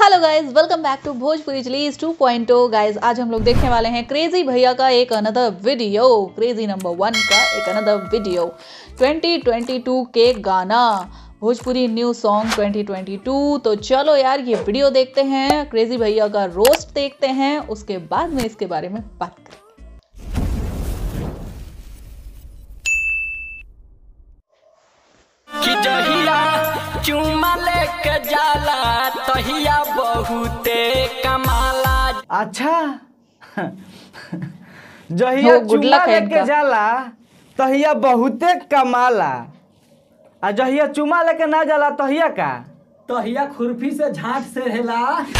Hello guys, welcome back to Bhojpuri release 2.0। Guys आज हम लोग देखने वाले हैं क्रेजी भैया का एक अनदर वीडियो, क्रेजी नंबर 1 का एक अनदर वीडियो। 2022 के गाना भोजपुरी न्यू सॉन्ग 2022। तो चलो यार ये वीडियो देखते हैं, क्रेजी भैया का रोस्ट देखते हैं, उसके बाद में इसके बारे में बात करेंगे। चुमा लेके जाला तहिया बहुते कमाला। अच्छा जहिया चुमा लेके जाला तहिया बहुते कमाला, आ जहिया चुमा लेके ना जाला तहिया का तहिया खुरपी से झाट से रहेला।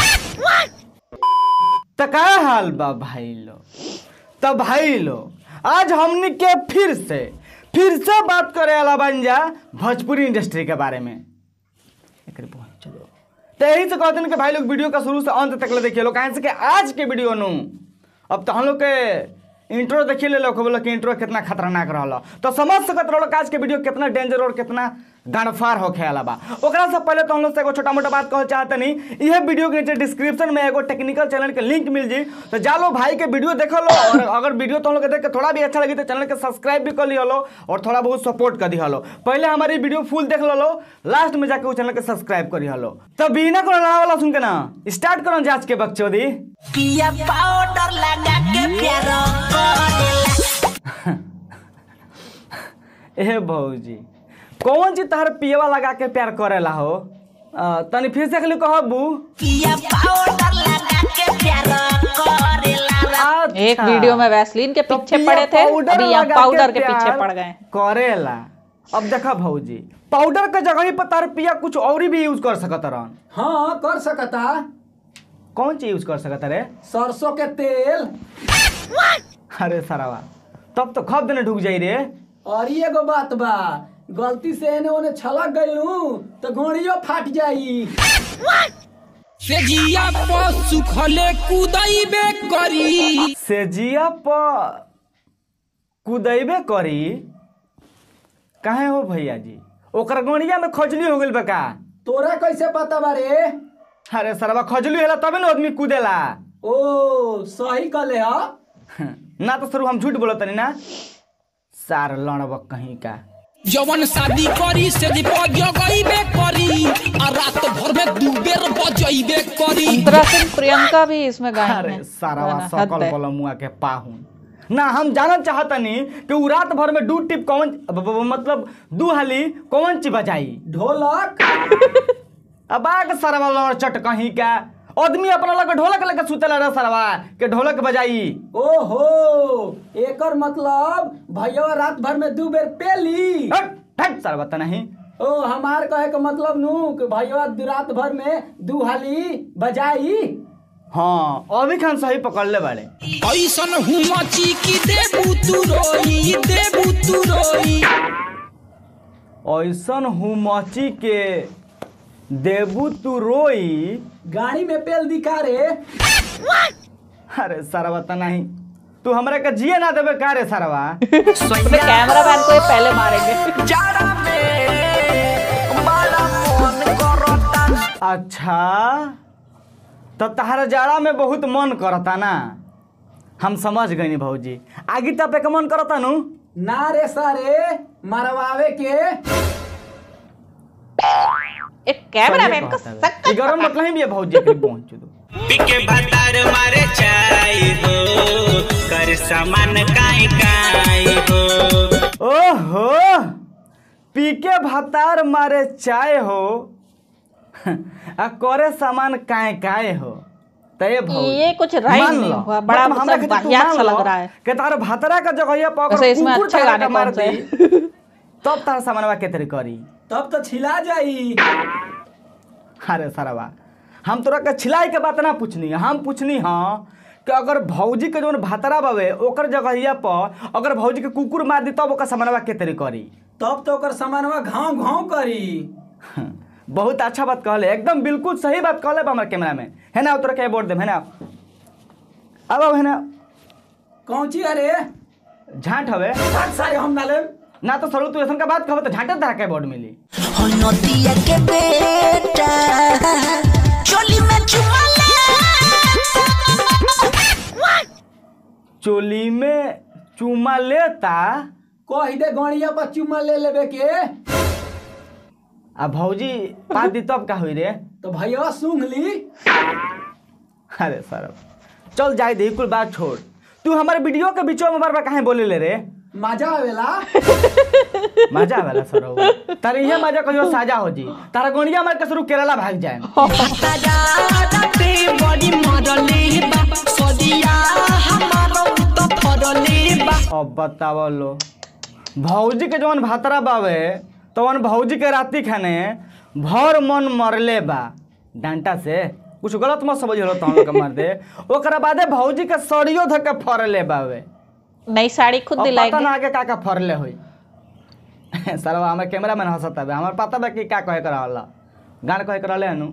त का हाल बा भाई लो? तब भाई लो आज हमनी के फिर से बात करे वाला बन जा भोजपुरी इंडस्ट्री के बारे में। चलो तो यही से कहते हैं कि भाई लोग वीडियो का शुरू से अंत तक ले देखिए लोग, कहें से कि आज के वीडियो नु अब तो हम लोग के इंट्रो देखिए ले लोग बोलो कि इंट्रो कितना खतरनाक रहा, तो समझ सकते रहो आज के वीडियो कितना डेंजर और कितना गणफार हो खेला बा। ओकरा से पहले तो हम लोग से एगो छोटा मोटा बात कहना चाहते नहीं, यह वीडियो के नीचे डिस्क्रिप्शन में एगो टेक्निकल चैनल के लिंक मिल जी, तो जालो भाई के वीडियो देख लो, और अगर वीडियो तो हम लोग देख के थोड़ा भी अच्छा लगी तो चैनल के सब्सक्राइब भी कर लिया लो और थोड़ा बहुत सपोर्ट कर दिया लो। पहले हमारी वीडियो फुल देख लो, लास्ट में जाके वो चैनल के सब्सक्राइब कर लो। तो बिना को लड़ा वाला सुन के ना स्टार्ट करो जांच के बकचोदी। पिया पाउडर लगा के प्यार ए भौजी कौन चीज तहर पियवा लगा के प्यार करेला हो? तनी फिर से खाली कहबू। पिया पाउडर लगा के प्यार करेला। एक वीडियो में वैसलीन के पीछे पड़े थे, अभी यहाँ पाउडर के पीछे पड़ गए करेला। अब देखा भौजी पाउडर के जगह पर तार पिया कुछ और भी यूज कर सकता रहन। हाँ कर सकता। कौन चीज यूज कर सकता रे? सरसों के तेल। अरे सरावा तब तो खब देने ढुक जाई रे। और ये गो बात बा, गलती से एने ओने छलक गइलू तो घोड़ियो फाट जाई। सेजिया पर सुखले कुदाइबे करी। सेजिया पर कुदाइबे करी काहे हो भैया जी? ओकर गोड़िया में खजली हो गइल बा का? तोरा कैसे पता बारे? अरे सरवा खजली होला तबे न आदमी कूदेला। ओ सही कहले ह। ना तो सरू हम झूठ बोलत नहीं ना, सार लड़ब कहीं का। जवन शादी करी से बजइबे करी आ रात भर में दू बेर बजइबे करी। अंतरा सिंह प्रियंका भी इसमें गायब है। अरे सारावा सकल बलमुआ के पाहुन ना हम जानना चाहतनी कि उ रात भर में दू टिप कौन मतलब दू हाली कौन चीज बजाई? ढोलक। अब आग सरवा लड़ चट कहीं का आदमी अपना लगे ढोलक लेके सुतेला रे सरवा के ढोलक बजाई। ओहो एकर मतलब भैया रात भर में दू बेर पेली। हट सरवा त नहीं। ओ हमार कहे का मतलब नु कि भैया रात भर में दू हाली बजाई। हाँ अभी खान सही पकड़ ले बाड़े। ऐसन हुमची की देबू तू रोई, देबू तू रोई। ऐसन हुमची के देबू तू रोई। गाड़ी में पेल दिखा रे। अरे सरवा त नहीं, तू हमरा के जिए ना देबे का रे सरवा? कैमरा मैन को पहले मारेंगे। अच्छा तो तहरा जाड़ा में बहुत मन करता ना, हम समझ गई भौजी। आगे तपे के मन करता नु ना रे सारे मरवावे के। एक कैमरा मैन को सख्त गरम मत नहीं भी भौजी के पहुंच दो। पीके भतार मारे चाय हो कर सामान काई काई हो। ओहो पीके भतार मारे चाय हो आ करे सामान काय हो। तय भौजी ये कुछ राइम नहीं हुआ, बड़ा मतलब वाहियात सा लग रहा है कि तार भतरा का जगह पर इसमें अच्छे गाने मार कौन से तब तार सामानवा के तरी करी, तब तो छिला जाई। अरे सरवा हम तोरा के छिलाई के बात ना पूछनी, हम पूछनी हाँ कि अगर भौजी के जोन भतरा बावे ओकर जगहिया पर अगर भौजी के कुकुर मार दी तब ओकर सामानवा के तरी करी? तब तो ओकर सामानवा घाव घाव करी। बहुत अच्छा बात कहले, एकदम बिल्कुल सही बात कहले हमारे कैमरा में है ना। तोरा के बोर्ड दे है ना, अब है ना कौन ची अरे झांट हवे सारे हम नाले ना तो सरू तू ऐसा का बात कहबे तो झांटे धरा के बोर्ड मिली। नदिया के बेटा चोली में चोली में चूमा लेता कह दे गणिया पर चुम्मा ले लेबे के आ भौजी पा दी तब का हुई रे। तो भैया सुन ली। अरे सर चल जाए दे कुल बात छोड़, तू हमारे वीडियो के बीचों में बार बार काहे बोले ले रे। मजा आवेला मजा आवेला सर तारे ये मजा कहियो साजा हो जी तारा गोनिया मार के शुरू केरला भाग जाए। अब बताव लो भौजी के जवन भातरा बावे तवन भौजी के राती खाने भर मन मरले बा डांटा से, कुछ गलत मत समझियो तो हम लोग मार दे। ओकरा बादे भौजी के सड़ियो धके फरले बावे, नई साड़ी खुद दिलाएगी। पता ना आगे का फरले होई। सारा हमारे कैमरा मैन हंसता है, हमारे पता बा कि का कहे कर रहला गान कहे कर रहले हनु।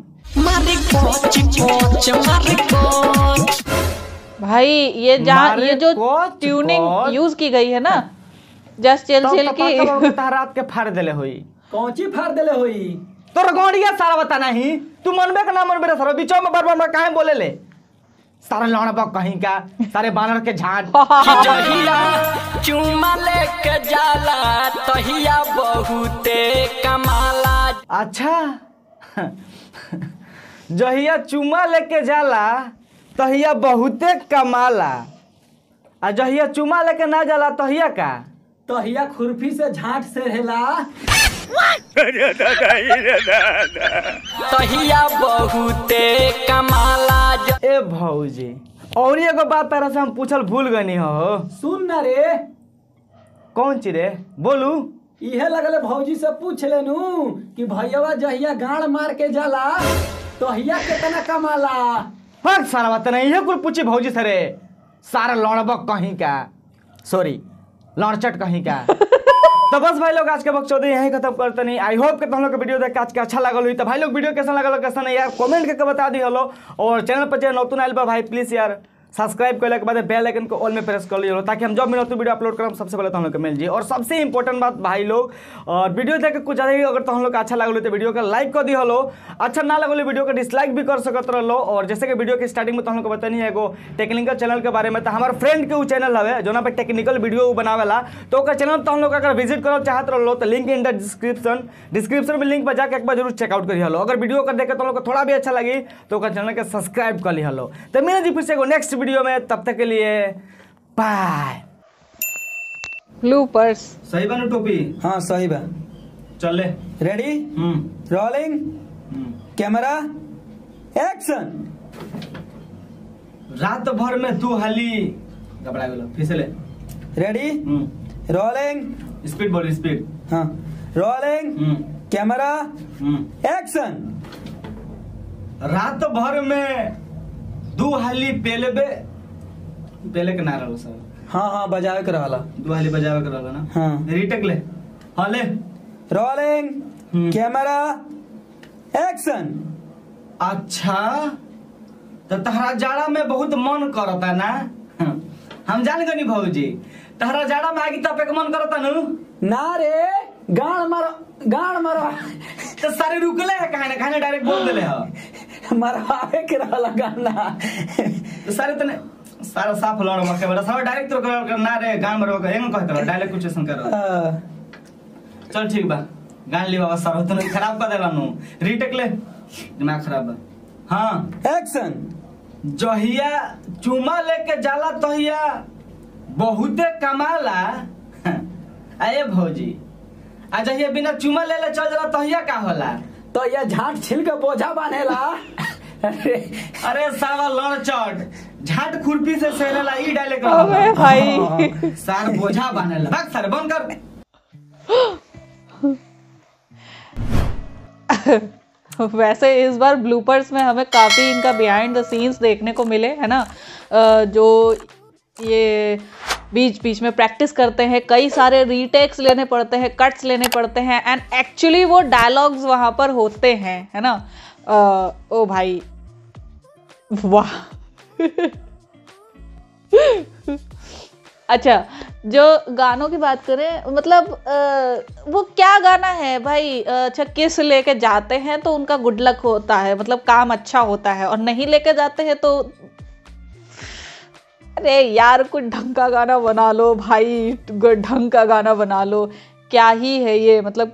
भाई ये जहाँ ये जो ट्यूनिंग यूज की गई है ना जस्ट चिल चिल की रात के फाड़ देले होई। कौची फाड़ देले होई तोर गोड़िया सारा बता नहीं, तू मनबे का ना मनबे रे सारा बीचों में बार-बार काहे बोले ले सारा लौड़बा कहीं का सारे बानर के झाड़। जहिया चुमा लेके जाला तहिया बहुते कमाला। अच्छा जहिया चुमा लेके जाला तहिया बहुते कमाला, आ जहिया चुमा लेके ना जाला तहिया का तहिया खुरपी से झाट से हेला। तहिया बहुते कमाला। ए भौजी और एगो बात तारा से हम पूछल भूल गनी हो। सुन ना रे। कौन ची रे बोलू। इहे लगले भौजी से पूछ लेनू कि भैया जहिया गाड़ मार के जाला तहिया कितना कमाला। फक सारा बात नहीं है कुल पूछी भौजी से रे सारा लौड़बक कहीं का सॉरी लौड़चट कहीं का। तो बस भाई लोग आज के बकचोदी यहीं खत्म करते नहीं। आई होप कि तुम लोग का वीडियो देख के आज के अच्छा लगल हुई। तो भाई लोग वीडियो कैसा लगल कैसा नहीं यार कमेंट करके बता दी हलो, और चैनल पर जो नतून आइल बा भाई प्लीज यार सब्सक्राइब करने के बाद बेल आइकन को ऑल में प्रेस कर लीजिए ताकि हम जब भी नतून वीडियो अपलोड करम सबसे पहले तो हम लोग को मिल जाए। और सबसे इंपॉर्टेंट बात भाई लोग और वीडियो देख के कुछ ज़्यादा ही अगर तो हम लोग अच्छा लगल तो वीडियो का लाइक कर दी हलो, अच्छा ना लगल वीडियो का डिसलाइक भी कर सकत रहो। और जैसे कि वीडियो के स्टार्टिंग में तो हम लोग को बतानी है एगो टेक्निकल चैनल के बारे में, तो हमारे फ्रेंड के वो चैनल है जो ना पे टेक्निकल वीडियो बनावेला, तो ओकर चैनल तो हम लोग अगर विजिट करना चाहत रहो तो लिंक इन द डिस्क्रिप्शन में लिंक पर जाकर एक बार जरूर चेकआउट करी हलो। अगर वीडियो कर देखे तो लोग को थोड़ा भी अच्छा लगी तो ओकर चैनल के सब्सक्राइब कर ली हलो। तो मेरे जी फिर से नेक्स्ट वीडियो में, तब तक के लिए बाय। ब्लूपर्स सही बा ना टोपी। हाँ सही बा। चले रेडी रोलिंग कैमरा एक्शन। रात भर में तू हाली घबरा गेलो फिर से ले। रेडी रोलिंग स्पीड बोल स्पीड। हाँ रोलिंग कैमरा एक्शन। रात भर में दू हाली पेले के ना रहलो सर। हाँ हाँ बजावे के रहला। दू हाली बजावे के रहलो ना। हाँ रीटेक ले। हाँ ले रोलिंग कैमरा एक्शन। अच्छा तो तहरा जाड़ा में बहुत मन करता ना। हम जान गनी भौजी तहरा जाड़ा में आगे तपे के मन करता नु ना रे गाड़ मारो तो सारे रुकले है कहां डायरेक्ट बोल देले ह मरवावे के रहला गाना। तो सारे तने सारा साफ लड़ मके बड़ा सब डायरेक्ट तो कर ना रे गान मरवा के एंग कहत रह डायरेक्ट कुछ ऐसा कर। चल ठीक बा गान ली बाबा सब तने खराब कर देला नु रीटेक ले दिमाग खराब बा। हां एक्शन। जहिया चुमा लेके जाला तहिया बहुते कमाला। आए भौजी आ जहिया बिना चुमा लेले चल जाला तहिया का होला। तो ये झाट छिल के बोझा बांधेला। अरे सारा लड़चट झाट खुरपी से सेलेला ई डायलेक्ट अबे भाई सार बोझा बांधेला भाग सारे बंद कर। वैसे इस बार ब्लूपर्स में हमें काफ़ी इनका बिहाइंड द सीन्स देखने को मिले है ना। जो ये बीच बीच में प्रैक्टिस करते हैं, कई सारे रीटेक्स लेने पड़ते हैं, कट्स लेने पड़ते हैं एंड एक्चुअली वो डायलॉग्स वहाँ पर होते हैं है ना। ओ भाई वाह। अच्छा जो गानों की बात करें मतलब वो क्या गाना है भाई। अच्छा किस लेके जाते हैं तो उनका गुड लक होता है, मतलब काम अच्छा होता है, और नहीं लेके जाते हैं तो अरे यार कुछ ढंग का गाना बना लो भाई, ढंग का गाना बना लो। क्या ही है ये, मतलब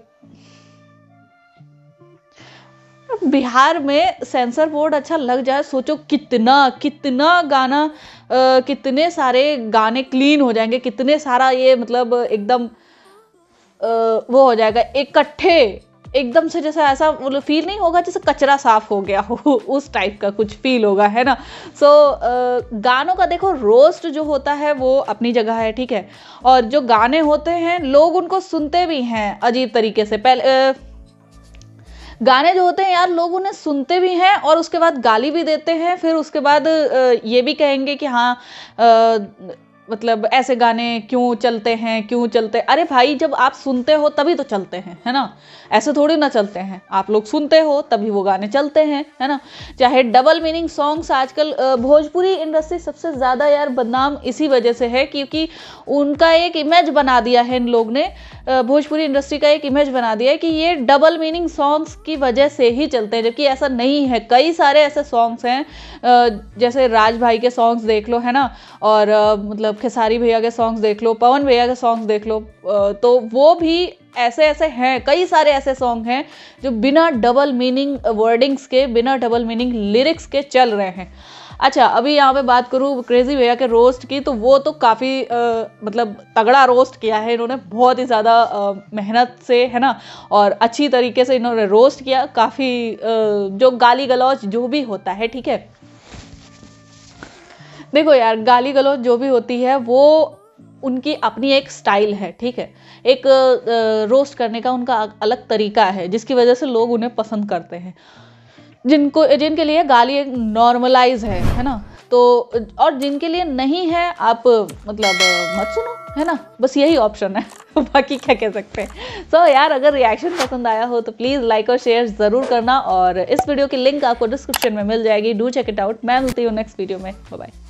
बिहार में सेंसर बोर्ड अच्छा लग जाए, सोचो कितना गाना, कितने सारे गाने क्लीन हो जाएंगे, कितने सारा ये मतलब एकदम वो हो जाएगा इकट्ठे एकदम से, जैसे ऐसा मतलब फील नहीं होगा जैसे कचरा साफ हो गया हो, उस टाइप का कुछ फील होगा, है ना। सो गानों का देखो रोस्ट जो होता है वो अपनी जगह है, ठीक है, और जो गाने होते हैं लोग उनको सुनते भी हैं अजीब तरीके से। पहले गाने जो होते हैं यार लोग उन्हें सुनते भी हैं और उसके बाद गाली भी देते हैं, फिर उसके बाद ये भी कहेंगे कि हाँ मतलब ऐसे गाने क्यों चलते हैं। अरे भाई जब आप सुनते हो तभी तो चलते हैं, है ना, ऐसे थोड़ी ना चलते हैं, आप लोग सुनते हो तभी वो गाने चलते हैं, है ना। चाहे डबल मीनिंग सॉन्ग्स आजकल भोजपुरी इंडस्ट्री सबसे ज़्यादा यार बदनाम इसी वजह से है, क्योंकि उनका एक इमेज बना दिया है इन लोग ने, भोजपुरी इंडस्ट्री का एक इमेज बना दिया है कि ये डबल मीनिंग सॉन्ग्स की वजह से ही चलते हैं, जबकि ऐसा नहीं है। कई सारे ऐसे सॉन्ग्स हैं, जैसे राज भाई के सॉन्ग्स देख लो, है ना, और मतलब खेसारी भैया के सॉन्ग्स देख लो, पवन भैया के सॉन्ग्स देख लो, तो वो भी ऐसे हैं, कई सारे ऐसे सॉन्ग हैं जो बिना डबल मीनिंग वर्डिंग्स के, बिना डबल मीनिंग लिरिक्स के चल रहे हैं। अच्छा अभी यहाँ पे बात करूँ क्रेजी भैया के रोस्ट की, तो वो तो काफ़ी मतलब तगड़ा रोस्ट किया है इन्होंने, बहुत ही ज़्यादा मेहनत से, है ना, और अच्छी तरीके से इन्होंने रोस्ट किया। काफ़ी जो गाली गलौज जो भी होता है, ठीक है, देखो यार गाली गलौज जो भी होती है वो उनकी अपनी एक स्टाइल है, ठीक है, एक रोस्ट करने का उनका अलग तरीका है, जिसकी वजह से लोग उन्हें पसंद करते हैं, जिनके लिए गाली एक नॉर्मलाइज है ना, तो और जिनके लिए नहीं है आप मतलब मत सुनो, है ना, बस यही ऑप्शन है बाकी क्या कह सकते हैं। सो यार अगर रिएक्शन पसंद आया हो तो प्लीज़ लाइक और शेयर ज़रूर करना, और इस वीडियो की लिंक आपको डिस्क्रिप्शन में मिल जाएगी, डू चेक इट आउट। मैं मिलती हूँ नेक्स्ट वीडियो में, बाय बाय।